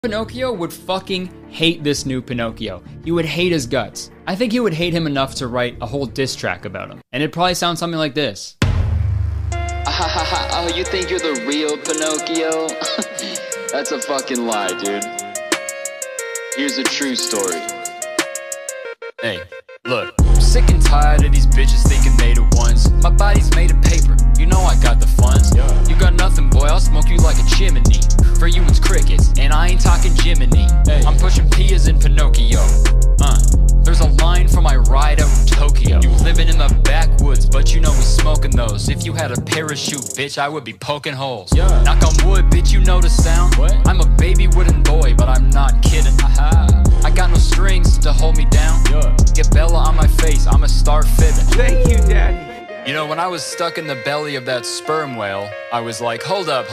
Pinocchio would fucking hate this new Pinocchio. He would hate his guts. I think he would hate him enough to write a whole diss track about him. And it'd probably sound something like this. Oh, you think you're the real Pinocchio? That's a fucking lie, dude. Here's a true story. Hey, look, I'm sick and tired of these bitches thinking they the ones. My body's made of paper, you know I got the funds. You got nothing, boy, I'll smoke you like a chimney. For you it's crickets, and I ain't talking Jiminy. I'm pushing Pias in Pinocchio. There's a line for my ride out in Tokyo. You living in the backwoods, but you know we smoking those. If you had a parachute, bitch, I would be poking holes. Knock on wood, bitch, you know the sound. I'm a baby wooden boy, but I'm not kidding. I got no strings to hold me down. Get Bella on my face, I'ma start fibbing. Thank you, Daddy. You know, when I was stuck in the belly of that sperm whale, I was like, hold up.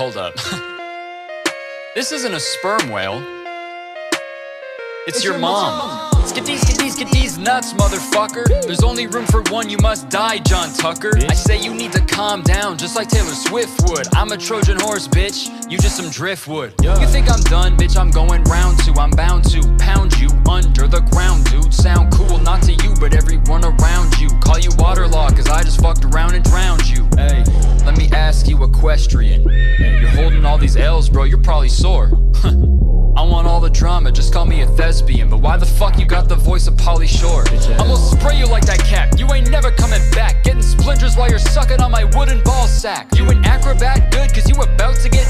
This isn't a sperm whale. It's your mom. Get these nuts, motherfucker. There's only room for one, you must die, John Tucker. I say you need to calm down, just like Taylor Swift would. I'm a Trojan horse, bitch, you just some driftwood. You think I'm done, bitch, I'm going round two. I'm bound to pound you under the ground, dude. Sound cool, not to you, but everyone around you. Call you waterlogged, cause I just fucked around and drowned you. Hey, let me ask you a question. You're holding all these L's, bro, you're probably sore. I want all the drama, just call me a thespian. But why the fuck you got the voice of Pauly Shore? I'm gonna spray you like that cat, you ain't never coming back. Getting splinters while you're sucking on my wooden ball sack. You an acrobat good, cause you about to get